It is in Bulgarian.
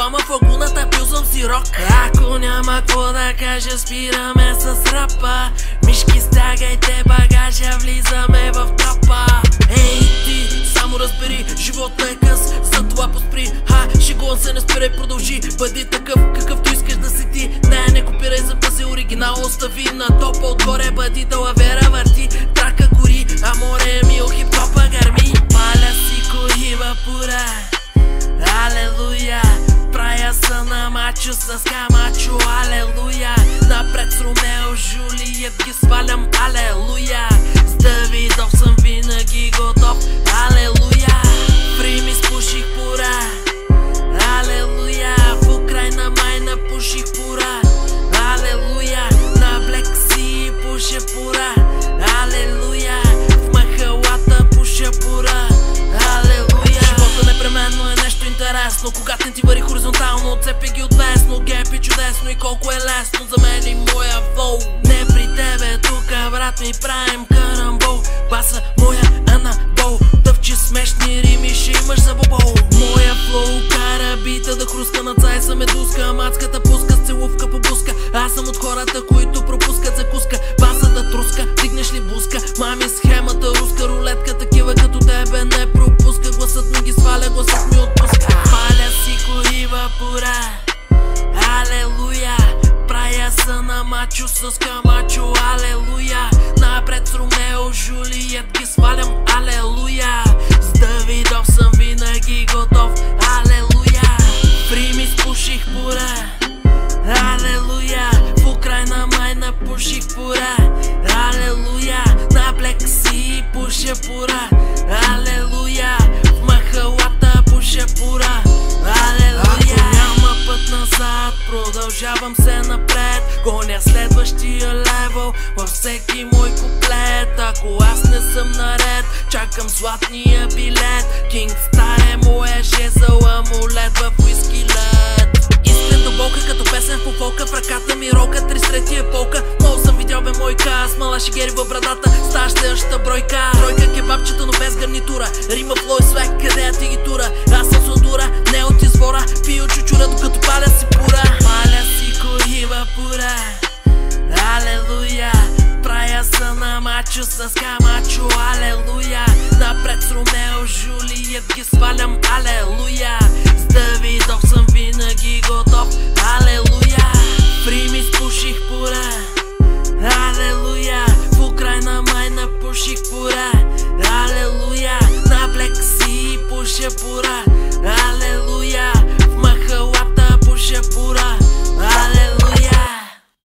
двама в лагуната, пил съм си рок. Ако няма какво да кажа, спираме с рапа. Мишки, стягайте багажа, влизаме в трапа. Ей ти, само разбери, животът е къс, затова поспри. Шегувам се, не спирай, продължи. Бъди такъв, какъвто искаш да си ти. Не копирай, запази оригинал, остави на топа отгоре. Бъди далавера, върти, трака гори, а море е мил, хип-хопа гърми. Паля си кориба пура, алелуя. Правя са на мачо с камачо, алелуя. Напред с Ромео, Жулиет ги свалям, алелуя. С Давидов съм винаги готов, алелуя. Фрими спуших пура, алелуя. В Украйна май напуших пура, алелуя. На Блек Си пуша пура, алелуя. В махалата пуша пура, алелуя. Живота непременно е нещо интересно, когато не ти вари хоризонтално, отцепи ги отвесно. Геп и чудесно и колко е лесно за мен и моя флоу. Не при тебе тука, брат ми, правим карамбол. Баса моя анабол, тъвче смешни рими ще имаш за бобол. Моя флоу кара бита да хруска на цайса медузка. Мацката пуска с целувка по буска. Аз съм от хората, които пропускат закуска. Басата труска, дигнеш ли буска? Мами схемата руска рулетка, такива като тебе не пропуска. Гласът ми ги сваля, гласът ми отпуска. Паля си кориба пура, алелуя. Правя са на мачо с камачо, алелуя. Напред с Ромео, Жулиет ги свалям, алелуя. С Давидов съм винаги готов, алелуя. Фрими спуших пура, алелуя. В Украйна май напуших пура, алелуя. На Блек Си пуша пура, алелуя. В махалата пуша пура, алелуя. Ако няма път назад, продължавам се напред. Гоня следващия левел във всеки мой куплет. Ако аз не съм наред, чакам златния билет. Кингстар е моя жезъл, амулет в уиски лед. Искрен до болка, като песен в фолка. В ръката ми рока, 33 е полка. Много съм видял бе мойка, с мала шегери във брадата. Става следващата бройка. Тройка кебабчета, но без гарнитура. Рима, флой, свек, къде я ти ги тура? Аз съм сладура, не от извора. Пия чучура, докато паля си пура. Паля си кориба пура, алелуя. Правя са на мачо с камачо, алелуя. Напред с Ромео, Жулиет ги свалям, алелуя. С